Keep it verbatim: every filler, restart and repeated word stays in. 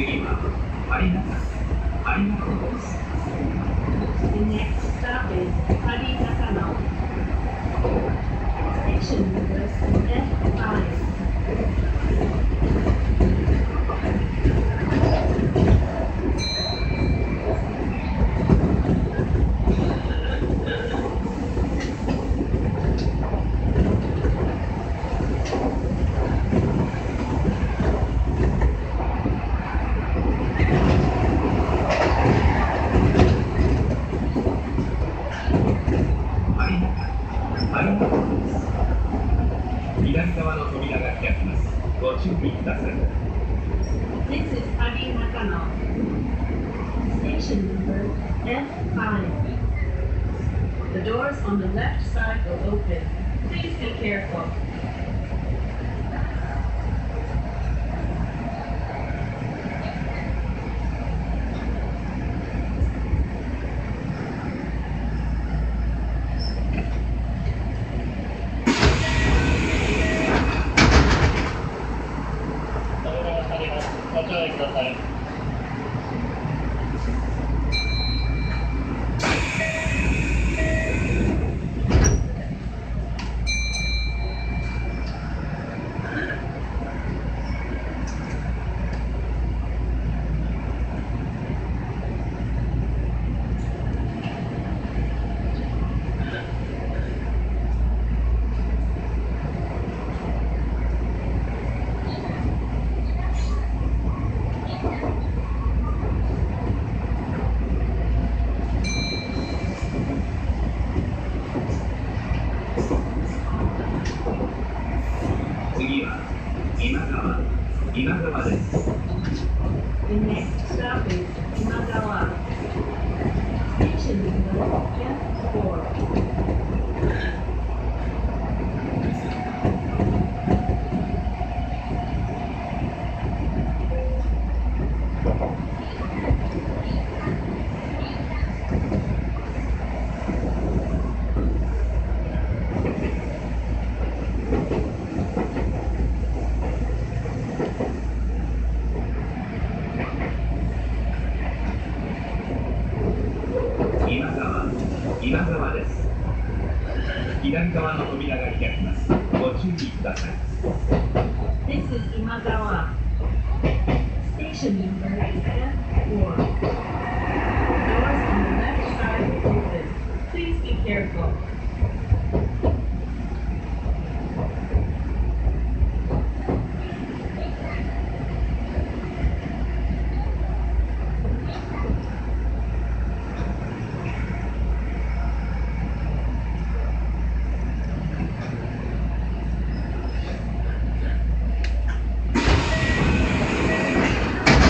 次は有中有中です。 The next stop is Hari Nakano. Station number F five. 左側の扉が開きます。ご注意ください。 This is Hari Nakano. Station number F five. The doors on the left side will open. Please be careful. ご注意ください。 次は今川今川です。 The next stop is Imagawa. Station number F four. 今川今川です。左側の扉が開きます。ご注意ください。 This is Imagawa. Station number F four. Doors on the left side will open. Please be careful.